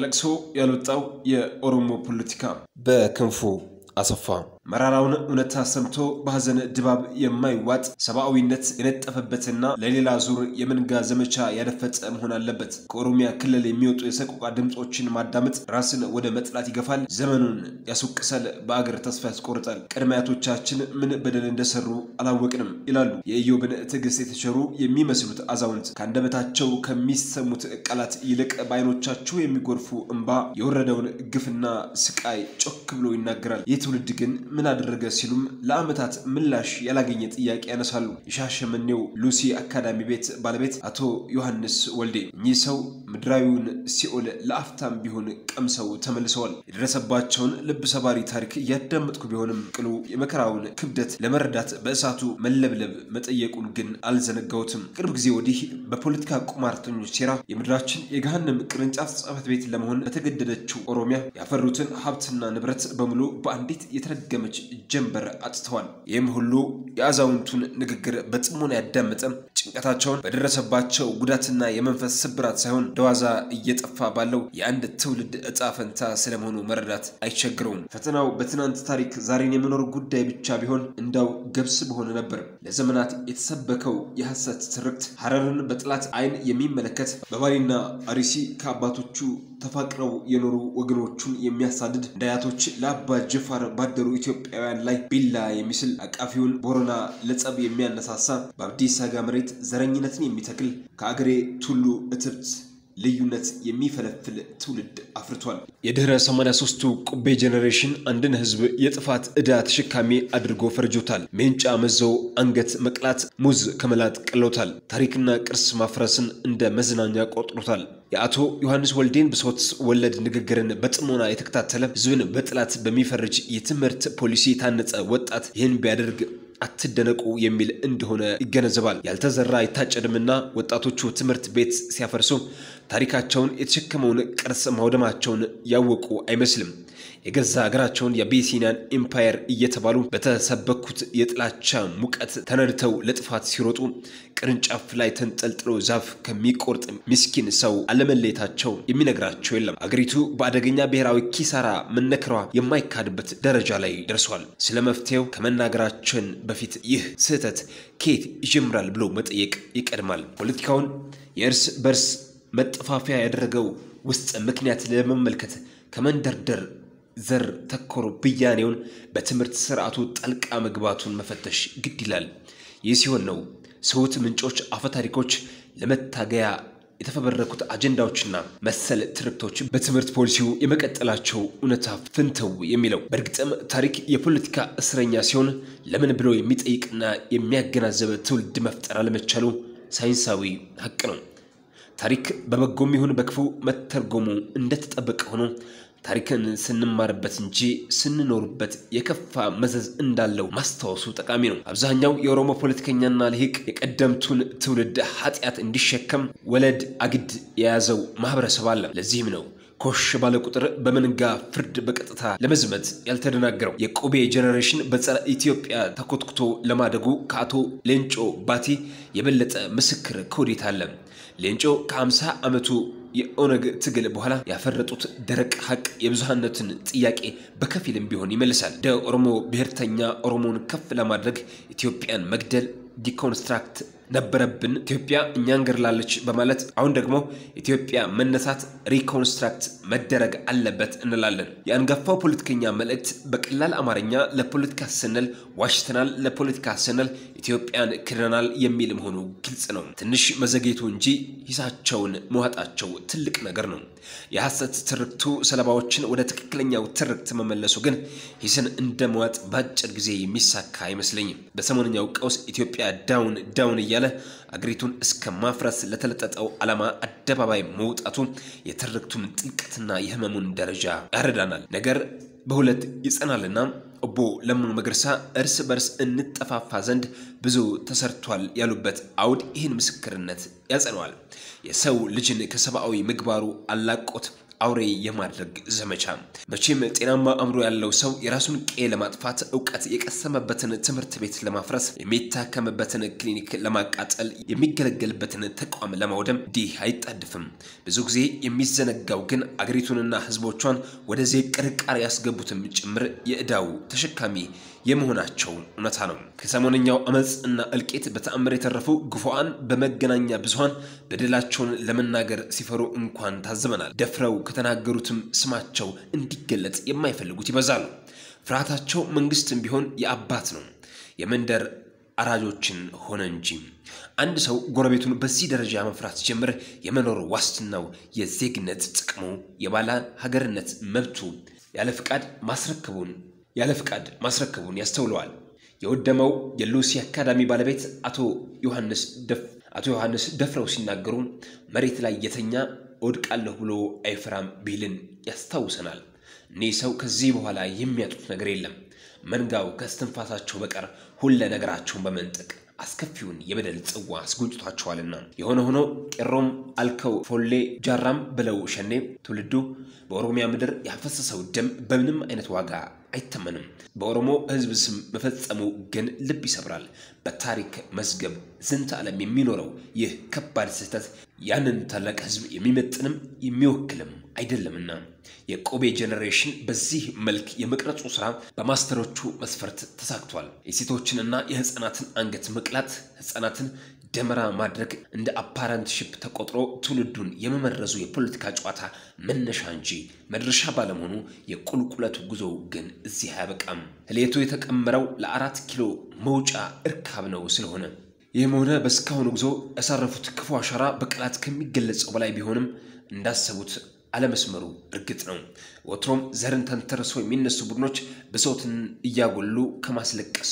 ከልቅሶ ያልወጣው የኦሮሞ ፖለቲካ በክንፉ አሰፋ መራራውን እውነታ ሰምቶ በሐዘን ድባብ የማይዋጥ ሰባዊነት የነጠፈበትና ለሌላ ዙር የመንጋ ዘመቻ ያደፈጸ መሆን አለበት። ከኦሮሚያ ክልል የሚወጡ የሰቆቃ ድምጾችን ማዳመጥ ራስን ወደ መጥላት ይገፋል፣ ዘመኑን ያስወቅሳል፣ በአገር ተስፋ ያስቆርጣል። ቀድሚያቶቻችን ምን በደል እንደሰሩ አላወቅንም ይላሉ የኢዮብን ትዕግስት የተቸሩ የሚመስሉት አዛውንት። ካንደበታቸው ከሚሰሙት ቃላት ይልቅ በአይኖቻቸው የሚጎርፉ እንባ የወረደውን ግፍና ስቃይ ጮክ ብሎ ይናገራል። የትውልድ ግን ምን አደረገ ሲሉም ለአመታት ምላሽ ያላገኘ ጥያቄ ያነሳሉ። የሻሸመኔው ሉሲ አካዳሚ ቤት ባለቤት አቶ ዮሐንስ ወልዴ እኚህ ሰው ምድራዊውን ሲኦል ለአፍታም ቢሆን ቀምሰው ተመልሰዋል። የደረሰባቸውን ልብ ሰባሪ ታሪክ ያዳመጥኩ ቢሆንም ቅሉ የመከራውን ክብደት ለመረዳት በእሳቱ መለብለብ መጠየቁን ግን አልዘነጋውትም። ቅርብ ጊዜ ወዲህ በፖለቲካ ቁማርተኞች ሴራ የምድራችን የገሃነም ቅርንጫፍ ጽሕፈት ቤት ለመሆን በተገደደችው ኦሮሚያ ያፈሩትን ሀብትና ንብረት በሙሉ በአንዲት የተረገመች ጀንበር አጥተዋል። ይህም ሁሉ የአዛውንቱን ንግግር በጥሞና ያዳመጠ ጭንቀታቸውን በደረሰባቸው ጉዳትና የመንፈስ ስብራት ሳይሆን ደዋዛ እየጠፋ ባለው የአንድ ትውልድ እጣ ፈንታ ስለመሆኑ መረዳት አይቸግረውም። ፈተናው በትናንት ታሪክ ዛሬን የመኖር ጉዳይ ብቻ ቢሆን እንዳው ገብስ በሆነ ነበር። ለዘመናት የተሰበከው የሐሰት ትርክት ሐረርን በጥላት አይን የሚመለከት በባሊና አሪሲ ከአባቶቹ ተፋቅረው የኖሩ ወገኖቹን የሚያሳድድ ዳያቶች ለአባ ጅፋር ባደሩ ኢትዮጵያውያን ላይ ቢላ የሚስል አቃፊውን ቦረና ለጸብ የሚያነሳሳ በአዲስ አበባ መሬት ዘረኝነትን የሚተክል ከአገሬ ቱሉ እትብት ልዩነት የሚፈለፍል ትውልድ አፍርቷል። የድህረ 83ቱ ቁቤ ጄኔሬሽን አንድን ህዝብ የጥፋት ዕዳ ተሸካሚ አድርጎ ፈርጆታል። ሜንጫ መዘው አንገት መቅላት ሙዝ ከመላጥ ቀሎታል። ታሪክና ቅርስ ማፍረስን እንደ መዝናኛ ቆጥሮታል። የአቶ ዮሐንስ ወልዴን ብሶት ወለድ ንግግርን በጥሞና የተከታተለ ህዝብን በጥላት በሚፈርጅ የትምህርት ፖሊሲ ታነጸ ወጣት ይህን ቢያደርግ አትደነቁ የሚል እንደሆነ ይገነዘባል። ያልተዘራ ይታጨድምና ወጣቶቹ ትምህርት ቤት ሲያፈርሱ ታሪካቸውን የተሸከመውን ቅርስ ማውደማቸውን ያወቁ አይመስልም። የገዛ ሀገራቸውን የአቢሲኒያን ኤምፓየር እየተባሉ በተሰበኩት የጥላቻ ሙቀት ተነድተው ለጥፋት ሲሮጡ ቅርንጫፍ ላይ ተንጠልጥሎ ዛፍ ከሚቆርጥ ምስኪን ሰው አለመለየታቸው የሚነግራቸው የለም። አገሪቱ በአደገኛ ብሔራዊ ኪሳራ መነከሯ የማይካድበት ደረጃ ላይ ደርሷል። ስለ መፍትሄው ከመናገራችን በፊት ይህ ስህተት ከየት ይጀምራል ብሎ መጠየቅ ይቀድማል። ፖለቲካውን የእርስ በርስ መጠፋፊያ ያደረገው ውስጥ ምክንያት ለመመልከት ከመንደርደር ዘር ተኮር ብያኔውን በትምህርት ስርዓቱ ጠልቃ መግባቱን መፈተሽ ግድ ይላል። ይህ ሲሆን ነው ሰውት ምንጮች አፈታሪኮች ለመታገያ የተፈበረኩት አጀንዳዎችና መሰል ትርክቶች በትምህርት ፖሊሲው የመቀጠላቸው እውነታ ፍንተው የሚለው። በእርግጥም ታሪክ የፖለቲካ እስረኛ ሲሆን ለምን ብሎ የሚጠይቅና የሚያገናዘብ ትውልድ መፍጠር አለመቻሉ ሳይንሳዊ ሀቅ ነው። ታሪክ በበጎም ይሁን በክፉ መተርጎሙ እንደተጠበቀ ሆኖ ታሪክን ስንማርበት እንጂ ስንኖርበት የከፋ መዘዝ እንዳለው ማስተዋወሱ ጠቃሚ ነው። አብዛኛው የኦሮሞ ፖለቲከኛና ልሂቅ የቀደምቱን ትውልድ ኃጢአት እንዲሸከም ወለድ አግድ የያዘው ማህበረሰብ አለ። ለዚህም ነው ኮሽ ባለ ቁጥር በመንጋ ፍርድ በቀጥታ ለመዝመት ያልተደናገረው። የቁቤ ጄኔሬሽን በጸረ ኢትዮጵያ ተኮትኩቶ ለማደጉ ከአቶ ሌንጮ ባቲ የበለጠ ምስክር ከወዴት አለ? ሌንጮ ከ50 ዓመቱ የኦነግ ትግል በኋላ ያፈረጡት ደረቅ ሐቅ የብዙሃነትን ጥያቄ በከፊልም ቢሆን ይመልሳል። ኦሮሞ ብሔርተኛ ኦሮሞን ከፍ ለማድረግ ኢትዮጵያን መግደል ዲኮንስትራክት ነበረብን፣ ኢትዮጵያ እኛን ገርላለች በማለት አሁን ደግሞ ኢትዮጵያ መነሳት ሪኮንስትራክት መደረግ አለበት እንላለን። የአንጋፋው ፖለቲከኛ መልእክት በቀላል አማርኛ ለፖለቲካ ስንል ዋሽተናል፣ ለፖለቲካ ስንል ኢትዮጵያን ክደናል የሚል መሆኑ ግልጽ ነው። ትንሽ መዘግየቱ እንጂ ሂሳቸውን መዋጣቸው ትልቅ ነገር ነው። የሐሰት ትርክቱ ሰለባዎችን ወደ ትክክለኛው ትርክት መመለሱ ግን ሂስን እንደመዋጥ ባጭር ጊዜ የሚሳካ አይመስለኝም። በሰሞንኛው ቀውስ ኢትዮጵያ ዳውን እያለ አገሪቱን እስከ ማፍረስ ለተለጠጠው ዓላማ አደባባይ መውጣቱ የትርክቱን ጥልቀትና የህመሙን ደረጃ ያረዳናል። ነገር በሁለት ይጸናልና ኦቦ ለምን መገርሳ እርስ በርስ እንጠፋፋ ዘንድ ብዙ ተሰርቷል ያሉበት አውድ ይህን ምስክርነት ያጸናዋል። የሰው ልጅን ከሰባዊ ምግባሩ አላቆት አውሬ የማድረግ ዘመቻ መቼም ጤናማ አእምሮ ያለው ሰው የራሱን ቄ ለማጥፋት ዕውቀት የቀሰመበትን ትምህርት ቤት ለማፍረስ የሚታከምበትን ክሊኒክ ለማቃጠል የሚገለገልበትን ተቋም ለማውደም ዲህ አይጣድፍም ብዙ ጊዜ የሚዘነጋው ግን አገሪቱንና ህዝቦቿን ወደዚህ ቅርቃር ያስገቡትም ጭምር የእዳው ተሸካሚ የመሆናቸው እውነታ ነው ከሰሞንኛው አመጽና እልቂት በተአምር የተረፉ ግፉአን በመገናኛ ብዙሃን በደላቸውን ለመናገር ሲፈሩ እንኳን ታዝበናል ደፍረው ከተናገሩትም ስማቸው እንዲገለጽ የማይፈልጉት ይበዛሉ ፍርሃታቸው መንግስትም ቢሆን የአባት ነው የመንደር አራጆችን ሆነ እንጂ አንድ ሰው ጎረቤቱን በዚህ ደረጃ መፍራት ጀምር የመኖር ዋስትናው የዜግነት ጥቅሙ የባላ ሀገርነት መብቱ ያለ ፍቃድ ማስረከቡን ያስተውለዋል የወደመው የሉሲ አካዳሚ ባለቤት አቶ ዮሐንስ ደፍረው ሲናገሩ መሬት ላይ የተኛ ወድቃለሁ ብሎ አይፈራም ቢልን ያስታውሰናል እኔ ሰው ከዚህ በኋላ የሚያጡት ነገር የለም መንጋው ከስተንፋሳቸው በቀር ሁሉ ነገራቸውን በመንጠቅ አስከፊውን የበደል ጽዋ አስጎንጭቷቸዋልና የሆነ ሆኖ ቀሮም አልከው ፎሌ ጃራም ብለው ሸኔ ትውልዱ በኦሮሚያ ምድር ያፈሰሰው ደም በምንም አይነት ዋጋ አይተመንም በኦሮሞ ህዝብ ስም መፈጸሙ ግን ልብ ይሰብራል በታሪክ መዝገብ ዝንተ ዓለም የሚኖረው ይህ ከባድ ስህተት ያንን ታላቅ ህዝብ የሚመጥንም የሚወክልም አይደለምና የቆቤ ጄነሬሽን በዚህ መልክ የመቅረጹ ስራ በማስተሮቹ መስፈርት ተሳክቷል የሴቶችንና የህፃናትን አንገት መቅላት ህፃናትን ደመራ ማድረግ እንደ አፓረንትሺፕ ተቆጥሮ ትውልዱን የመመረዙ የፖለቲካ ጨዋታ መነሻ እንጂ መድረሻ ባለመሆኑ የቁልቁለቱ ጉዞ ግን እዚህ ያበቃም ህሌቱ የተቀመረው ለ4 ኪሎ መውጫ እርካብ ነው ስለሆነ ይህም ሆነ በስካሁኑ ጉዞ ያሳረፉት ክፉ አሻራ በቀላት ከሚገለጸው በላይ ቢሆንም እንዳሰቡት አለመስመሩ እርግጥ ነው ወትሮም ዘርን ተንተርሶ የሚነሱ ቡድኖች በሶትን እያጎሉ ከማስለቀስ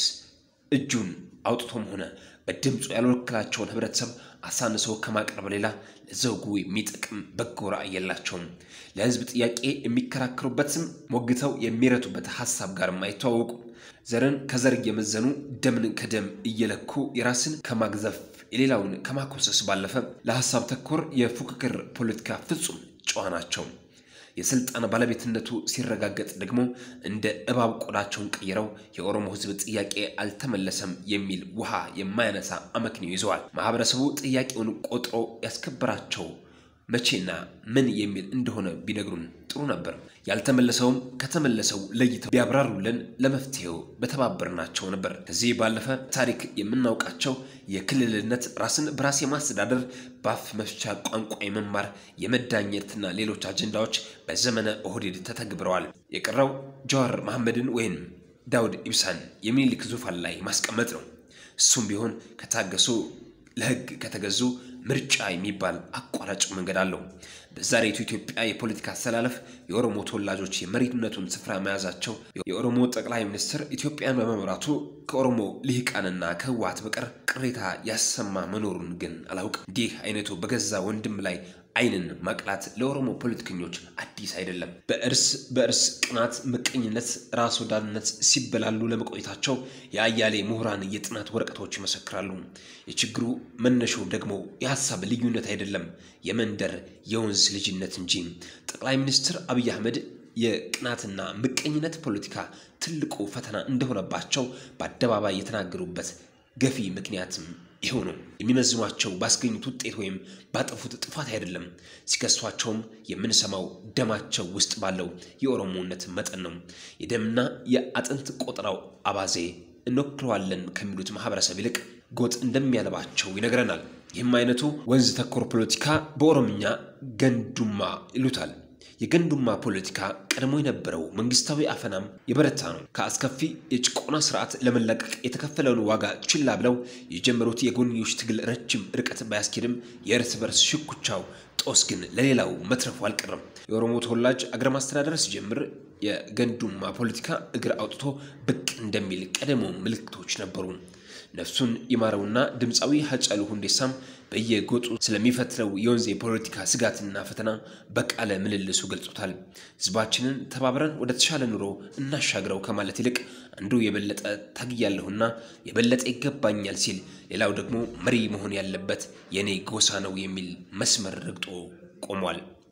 እጁን አውጥቶም ሆነ በድምጹ ያልወከላቸውን ህብረተሰብ አሳንሶ ከማቅረብ ሌላ ለዘውጉ የሚጠቅም በጎ ራዕይ የላቸውም ለህዝብ ጥያቄ የሚከራከሩበትም ሞግተው የሚረቱበት ሐሳብ ጋር ማይተዋወቁ ዘርን ከዘር እየመዘኑ ደምን ከደም እየለኩ የራስን ከማግዘፍ የሌላውን ከማኮሰስ ባለፈ ለሐሳብ ተኮር የፉክክር ፖለቲካ ፍጹም ጨዋናቸው የስልጣን ባለቤትነቱ ሲረጋገጥ ደግሞ እንደ እባብ ቆዳቸውን ቀይረው የኦሮሞ ህዝብ ጥያቄ አልተመለሰም የሚል ውሃ የማያነሳ አመክንዮ ይዘዋል ማህበረሰቡ ጥያቄውን ቆጥሮ ያስከበራቸው መቼና ምን የሚል እንደሆነ ቢነግሩን ጥሩ ነበር ያልተመለሰው ከተመለሰው ለይተው ቢያብራሩልን ለመፍትሄው በተባበርናቸው ነበር ከዚህ ባለፈ ታሪክ የምናውቃቸው የክልልነት ራስን በራስ የማስተዳደር ባፍ መፍቻ ቋንቋ የመማር የመዳኘትና ሌሎች አጀንዳዎች በዘመነ ኦህዴድ ተተግብረዋል የቀረው ጃዋር መሐመድን ወይም ዳውድ ኢብሳን የሚኒልክ ዙፋን ላይ ማስቀመጥ ነው እሱም ቢሆን ከታገሱ ለህግ ከተገዙ ምርጫ የሚባል አቋራጭ መንገድ አለው በዛሬቱ ኢትዮጵያ የፖለቲካ አሰላለፍ የኦሮሞ ተወላጆች የመሪነቱን ስፍራ መያዛቸው የኦሮሞ ጠቅላይ ሚኒስትር ኢትዮጵያን በመምራቱ ከኦሮሞ ልሂቃንና ከህወሓት በቀር ቅሬታ ያሰማ መኖሩን ግን አላውቅም ዲህ አይነቱ በገዛ ወንድም ላይ አይንን ማቅላት ለኦሮሞ ፖለቲከኞች አዲስ አይደለም በእርስ ቅናት ምቀኝነት ራስ ወዳድነት ሲበላሉ ለመቆየታቸው የአያሌ ምሁራን የጥናት ወረቀቶች ይመሰክራሉ የችግሩ መነሻው ደግሞ የሐሳብ ልዩነት አይደለም የመንደር የወንዝ ልጅነት እንጂ ጠቅላይ ሚኒስትር አብይ አህመድ የቅናትና ምቀኝነት ፖለቲካ ትልቁ ፈተና እንደሆነባቸው በአደባባይ የተናገሩበት ገፊ ምክንያትም ይሄው ነው የሚመዝኗቸው ባስገኙት ውጤት ወይም ባጠፉት ጥፋት አይደለም ሲከሷቸውም የምንሰማው ደማቸው ውስጥ ባለው የኦሮሞነት መጠን ነው የደምና የአጥንት ቆጥራው አባዜ እንወክለዋለን ከሚሉት ማህበረሰብ ይልቅ ጎጥ እንደሚያለባቸው ይነግረናል ይህም አይነቱ ወንዝ ተኮር ፖለቲካ በኦሮምኛ ገንዱማ ይሉታል የገንዱማ ፖለቲካ ቀድሞ የነበረው መንግስታዊ አፈናም የበረታ ነው ከአስከፊ የጭቆና ስርዓት ለመለቀቅ የተከፈለውን ዋጋ ችላ ብለው የጀመሩት የጎንዮሽ ትግል ረጅም ርቀት ባያስኬድም የእርስ በርስ ሽኩቻው ጦስ ግን ለሌላው መትረፉ አልቀረም የኦሮሞ ተወላጅ አገር ማስተዳደር ሲጀምር የገንዱማ ፖለቲካ እግር አውጥቶ ብቅ እንደሚል ቀደሞ ምልክቶች ነበሩ ነፍሱን ይማረውና ድምጻዊ ሐጫሉ ሁንዴሳም በየጎጡ ስለሚፈትረው የወንዝ የፖለቲካ ስጋትና ፈተና በቃለ ምልልሱ ገልጾታል ህዝባችንን ተባብረን ወደ ተሻለ ኑሮ እናሻግረው ከማለት ይልቅ አንዱ የበለጠ ታግያለሁና የበለጠ ይገባኛል ሲል ሌላው ደግሞ መሪ መሆን ያለበት የኔ ጎሳ ነው የሚል መስመር ረግጦ ቆሟል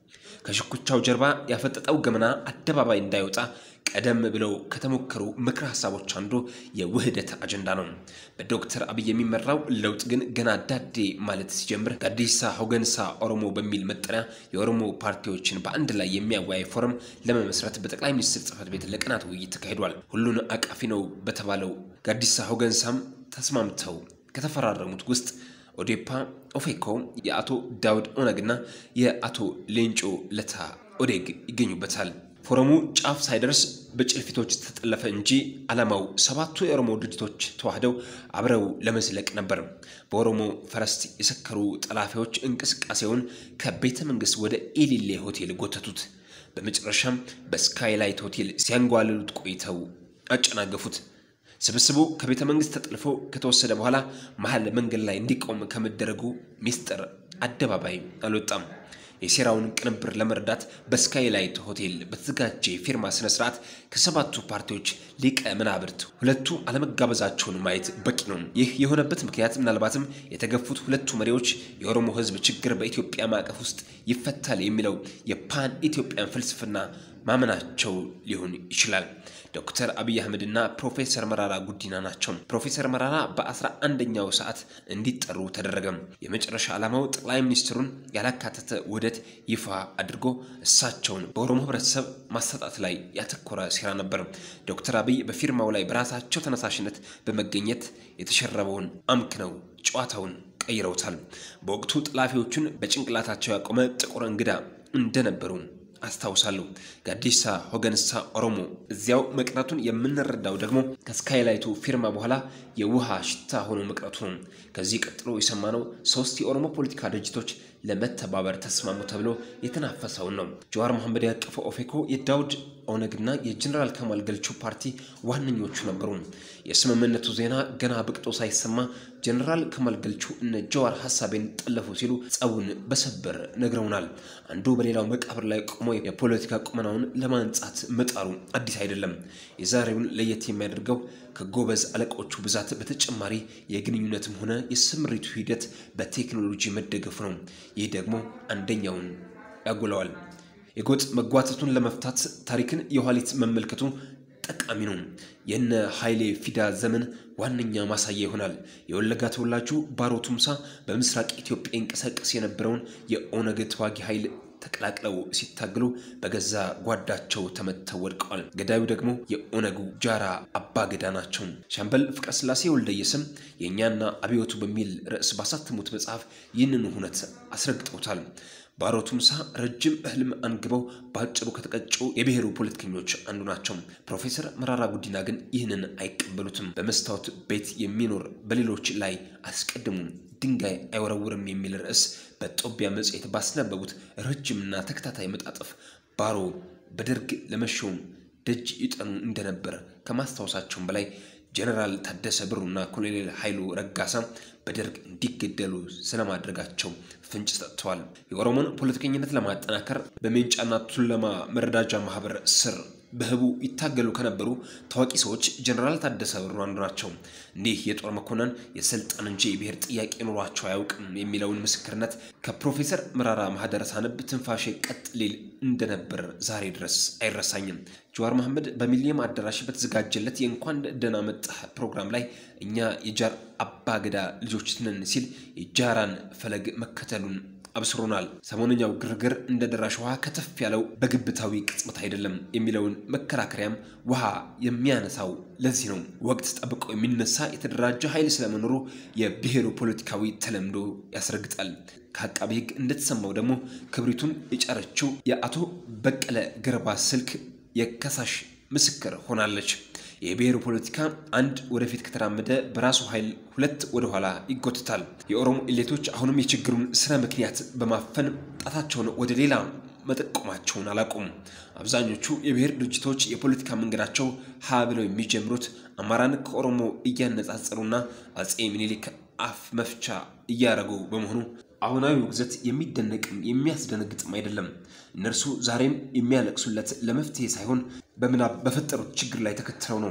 ከሽኩቻው ጀርባ ያፈጠጠው ገመና አደባባይ እንዳይወጣ ቀደም ብለው ከተሞከሩ ምክር ሐሳቦች አንዱ የውህደት አጀንዳ ነው። በዶክተር አብይ የሚመራው ለውጥ ግን ገና ዳዴ ማለት ሲጀምር ጋዲሳ ሆገንሳ ኦሮሞ በሚል መጠሪያ የኦሮሞ ፓርቲዎችን በአንድ ላይ የሚያወያይ ፎረም ለመመስረት በጠቅላይ ሚኒስትር ጽሕፈት ቤት ለቀናት ውይይት ተካሂዷል። ሁሉን አቃፊ ነው በተባለው ጋዲሳ ሆገንሳም ተስማምተው ከተፈራረሙት ውስጥ ኦዴፓ፣ ኦፌኮ፣ የአቶ ዳውድ ኦነግና የአቶ ሌንጮ ለታ ኦዴግ ይገኙበታል። ፎረሙ ጫፍ ሳይደርስ በጭልፊቶች ተጠለፈ እንጂ ዓላማው ሰባቱ የኦሮሞ ድርጅቶች ተዋህደው አብረው ለመዝለቅ ነበር። በኦሮሞ ፈረስት የሰከሩ ጠላፊዎች እንቅስቃሴውን ከቤተ መንግስት ወደ ኢሊሌ ሆቴል ጎተቱት። በመጨረሻም በስካይላይት ሆቴል ሲያንጓልሉት ቆይተው አጨናገፉት። ስብስቡ ከቤተ መንግስት ተጠልፎ ከተወሰደ በኋላ መሃል መንገድ ላይ እንዲቆም ከመደረጉ ሚስጥር አደባባይ አልወጣም። የሴራውን ቅንብር ለመረዳት በስካይላይት ሆቴል በተዘጋጀ ፊርማ ስነ ስርዓት ከሰባቱ ፓርቲዎች ሊቀ መናብርት ሁለቱ አለመጋበዛቸውን ማየት በቂ ነው። ይህ የሆነበት ምክንያት ምናልባትም የተገፉት ሁለቱ መሪዎች የኦሮሞ ህዝብ ችግር በኢትዮጵያ ማዕቀፍ ውስጥ ይፈታል የሚለው የፓን ኢትዮጵያን ፍልስፍና ማመናቸው ሊሆን ይችላል። ዶክተር አብይ አህመድ እና ፕሮፌሰር መራራ ጉዲና ናቸው። ፕሮፌሰር መራራ በ11ኛው ሰዓት እንዲጠሩ ተደረገ። የመጨረሻ ዓላማው ጠቅላይ ሚኒስትሩን ያላካተተ ውህደት ይፋ አድርጎ እሳቸውን በኦሮሞ ህብረተሰብ ማስተጣት ላይ ያተኮረ ሴራ ነበር። ዶክተር አብይ በፊርማው ላይ በራሳቸው ተነሳሽነት በመገኘት የተሸረበውን አምክነው ጨዋታውን ቀይረውታል። በወቅቱ ጠላፊዎቹን በጭንቅላታቸው ያቆመ ጥቁር እንግዳ እንደነበሩ አስታውሳለሁ። ጋዲሳ ሆገንሳ ኦሮሞ እዚያው መቅረቱን የምንረዳው ደግሞ ከስካይላይቱ ፊርማ በኋላ የውሃ ሽታ ሆኖ መቅረቱ ነው። ከዚህ ቀጥሎ የሰማነው ሶስት የኦሮሞ ፖለቲካ ድርጅቶች ለመተባበር ተስማሙ ተብሎ የተናፈሰው ነው። ጀዋር መሐመድ ያቀፈው ኦፌኮ የዳውድ ኦነግና የጀነራል ከማል ገልቹ ፓርቲ ዋነኞቹ ነበሩ። የስምምነቱ ዜና ገና በቅጦ ሳይሰማ ጀነራል ከማል ገልቹ እነ ጀዋር ሐሳቤን ጠለፉ ሲሉ ጸቡን በሰበር ነግረውናል። አንዱ በሌላው መቃብር ላይ ቆሞ የፖለቲካ ቁመናውን ለማንጻት መጣሩ አዲስ አይደለም። የዛሬውን ለየት የሚያደርገው ከጎበዝ አለቆቹ ብዛት በተጨማሪ የግንኙነትም ሆነ የስምሪቱ ሂደት በቴክኖሎጂ መደገፉ ነው። ይህ ደግሞ አንደኛውን ያጎላዋል። የጎጥ መጓተቱን ለመፍታት ታሪክን የኋሊት መመልከቱ ጠቃሚ ነው። የነ ኃይሌ ፊዳ ዘመን ዋነኛ ማሳያ ይሆናል። የወለጋ ተወላጁ ባሮ ቱምሳ በምስራቅ ኢትዮጵያ እንቀሳቀስ የነበረውን የኦነግ ተዋጊ ኃይል ተቀላቅለው ሲታገሉ በገዛ ጓዳቸው ተመተው ወድቀዋል። ገዳዩ ደግሞ የኦነጉ ጃራ አባ ገዳ ናቸው። ሻምበል ፍቅረ ስላሴ ወልደየስም የኛና አብዮቱ በሚል ርዕስ ባሳተሙት መጽሐፍ ይህንን ሁነት አስረግጠውታል። ባሮ ቱምሳ ረጅም ህልም አንግበው ባጭሩ ከተቀጩ የብሔሩ ፖለቲከኞች አንዱ ናቸው። ፕሮፌሰር መራራ ጉዲና ግን ይህንን አይቀበሉትም። በመስታወት ቤት የሚኖር በሌሎች ላይ አስቀድሙ ድንጋይ አይወረውርም የሚል ርዕስ በጦቢያ መጽሄት ባስነበቡት ረጅምና ተከታታይ መጣጥፍ ባሮ በደርግ ለመሾም ደጅ ይጠኑ እንደነበር ከማስታወሳቸው በላይ ጀነራል ታደሰ ብሩና ኮሎኔል ኃይሉ ረጋሳ በደርግ እንዲገደሉ ስለማድረጋቸው ፍንጭ ሰጥተዋል። የኦሮሞን ፖለቲከኝነት ለማጠናከር በሜንጫና ቱለማ መረዳጃ ማህበር ስር በህቡ ይታገሉ ከነበሩ ታዋቂ ሰዎች ጀነራል ታደሰ ብሩ አንዱ ናቸው። እንዲህ የጦር መኮንን የስልጣን እንጂ የብሔር ጥያቄ ኖሯቸው አያውቅም የሚለውን ምስክርነት ከፕሮፌሰር መራራ ማህደረ ሳነብ ትንፋሼ ቀጥሊል እንደነበር ዛሬ ድረስ አይረሳኝም። ጀዋር መሐመድ በሚሊኒየም አዳራሽ በተዘጋጀለት የእንኳን ደህና መጣህ ፕሮግራም ላይ እኛ የጃር አባ ገዳ ልጆች ነን ሲል የጃራን ፈለግ መከተሉን አብስሮናል። ሰሞንኛው ግርግር እንደ ደራሽ ውሃ ከተፍ ያለው በግብታዊ ቅጽበት አይደለም የሚለውን መከራከሪያም ውሃ የሚያነሳው ለዚህ ነው። ወቅት ጠብቆ የሚነሳ የተደራጀ ኃይል ስለመኖሩ የብሔሩ ፖለቲካዊ ተለምዶ ያስረግጣል። ከአቃቤ ሕግ እንደተሰማው ደግሞ ክብሪቱን የጫረችው የአቶ በቀለ ገርባ ስልክ የከሳሽ ምስክር ሆናለች። የብሔሩ ፖለቲካ አንድ ወደፊት ከተራመደ በራሱ ኃይል ሁለት ወደ ኋላ ይጎትታል። የኦሮሞ ኢሊቶች አሁንም የችግሩን ስነ ምክንያት በማፈን ጣታቸውን ወደ ሌላ መጠቆማቸውን አላቆሙ። አብዛኞቹ የብሔር ድርጅቶች የፖለቲካ መንገዳቸው ሀ ብለው የሚጀምሩት አማራን ከኦሮሞ እያነጻጸሩና አጼ ምኒልክ አፍ መፍቻ እያረጉ በመሆኑ አሁናዊ ውግዘት የሚደነቅም የሚያስደነግጥም አይደለም። እነርሱ ዛሬም የሚያለቅሱለት ለመፍትሄ ሳይሆን በመናብ በፈጠሩት ችግር ላይ ተከትለው ነው።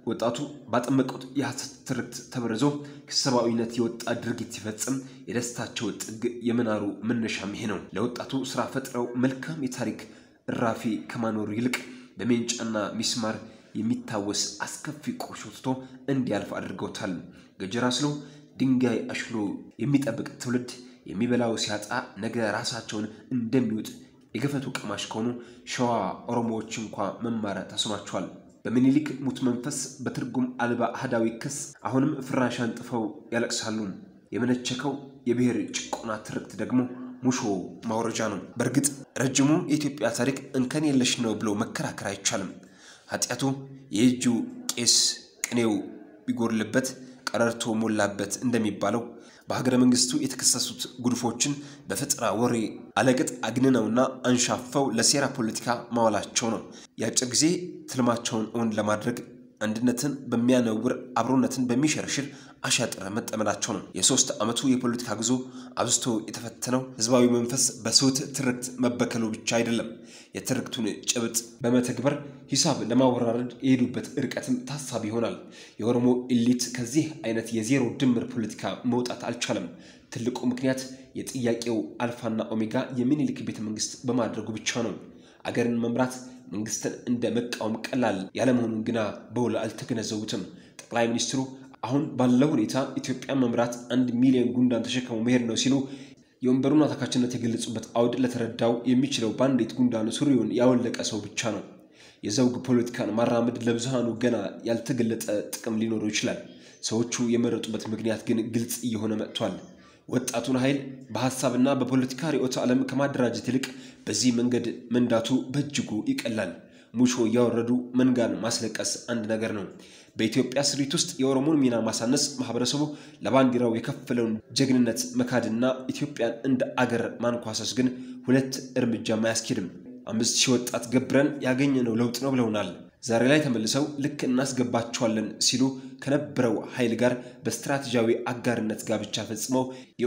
ወጣቱ ባጠመቁት ያትርክት ተበረዞ ከሰባዊነት የወጣ ድርጊት ሲፈጽም የደስታቸው ጥግ የመናሩ መነሻም ይሄ ነው ለወጣቱ ስራ ፈጥረው መልካም የታሪክ ራፊ ከማኖር ይልቅ በሜንጫና ሚስማር የሚታወስ አስከፊ ቆርሾቶ እንዲያልፍ አድርገውታል ገጀራ ስሎ ድንጋይ አሽሎ የሚጠብቅ ትውልድ የሚበላው ሲያጣ ነገ ራሳቸውን እንደሚውጥ የገፈቱ ቀማሽ ከሆኑ ሸዋ ኦሮሞዎች እንኳን መማር ተስኗቸዋል በሚኒሊክ ሙት መንፈስ በትርጉም አልባ ሀዳዊ ክስ አሁንም ፍራሻን ጥፈው ያለቅሳሉ የመነቸከው የብሔር ጭቆና ትርክት ደግሞ ሙሾ ማውረጃ ነው በርግጥ ረጅሙ የኢትዮጵያ ታሪክ እንከን የለሽ ነው ብሎ መከራከር አይቻልም ኃጢያቱ የእጁ ቄስ ቅኔው ቢጎርልበት ቀረርቶ ሞላበት እንደሚባለው በሀገረ መንግስቱ የተከሰሱት ጉድፎችን በፈጥራ ወሬ አለቅጥ አግንነውና አንሻፈው ለሴራ ፖለቲካ ማዋላቸው ነው ያጭር ጊዜ ትልማቸውን ኦን ለማድረግ አንድነትን በሚያነውር አብሮነትን በሚሸርሽር አሻጥረ መጠመዳቸው ነው የ3 አመቱ የፖለቲካ ጉዞ አብስቶ የተፈተነው ህዝባዊ መንፈስ በሶት ትርክት መበከሉ ብቻ አይደለም የትርክቱን ጭብጥ በመተግበር ሂሳብ ለማወራረድ የሄዱበት እርቀትም ታሳቢ ይሆናል የኦሮሞ ኤሊት ከዚህ አይነት የዜሮ ድምር ፖለቲካ መውጣት አልቻለም ትልቁ ምክንያት የጥያቄው አልፋና ኦሜጋ የሚኒሊክ ቤተ መንግስት በማድረጉ ብቻ ነው አገርን መምራት መንግስትን እንደ መቃወም ቀላል ያለ መሆኑን ግና በውል አልተገነዘቡትም ጠቅላይ ሚኒስትሩ አሁን ባለው ሁኔታ ኢትዮጵያ መምራት 1 ሚሊዮን ጉንዳን ተሸክመው መሄድ ነው ሲሉ የወንበሩን አታካችነት የገለጹበት አውድ ለተረዳው የሚችለው ባንዲት ጉንዳን ሱሪውን ያወለቀ ሰው ብቻ ነው የዘውግ ፖለቲካን ማራመድ ለብዙሃኑ ገና ያልተገለጠ ጥቅም ሊኖረው ይችላል ሰዎቹ የመረጡበት ምክንያት ግን ግልጽ እየሆነ መጥቷል ወጣቱን ኃይል በሐሳብና በፖለቲካ ሪዮት ዓለም ከማደራጀት ይልቅ በዚህ መንገድ መንዳቱ በእጅጉ ይቀላል ሙሾ ያወረዱ መንጋን ማስለቀስ አንድ ነገር ነው በኢትዮጵያ ስሪት ውስጥ የኦሮሞን ሚና ማሳነስ ማህበረሰቡ ለባንዲራው የከፈለውን ጀግንነት መካድና ኢትዮጵያን እንደ አገር ማንኳሰስ ግን ሁለት እርምጃ ማያስኬድም 5000 ወጣት ገብረን ያገኘነው ለውጥ ነው ብለውናል ዛሬ ላይ ተመልሰው ልክ እናስገባቸዋለን ሲሉ ከነበረው ኃይል ጋር በስትራቴጂያዊ አጋርነት ጋብቻ ፈጽመው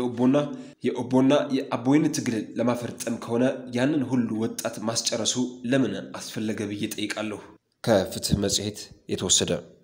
የኦቦና የአቦይን ትግል ለማፈርጠም ከሆነ ያንን ሁሉ ወጣት ማስጨረሱ ለምን አስፈለገ ብዬ ጠይቃለሁ ከፍትህ መጽሄት የተወሰደ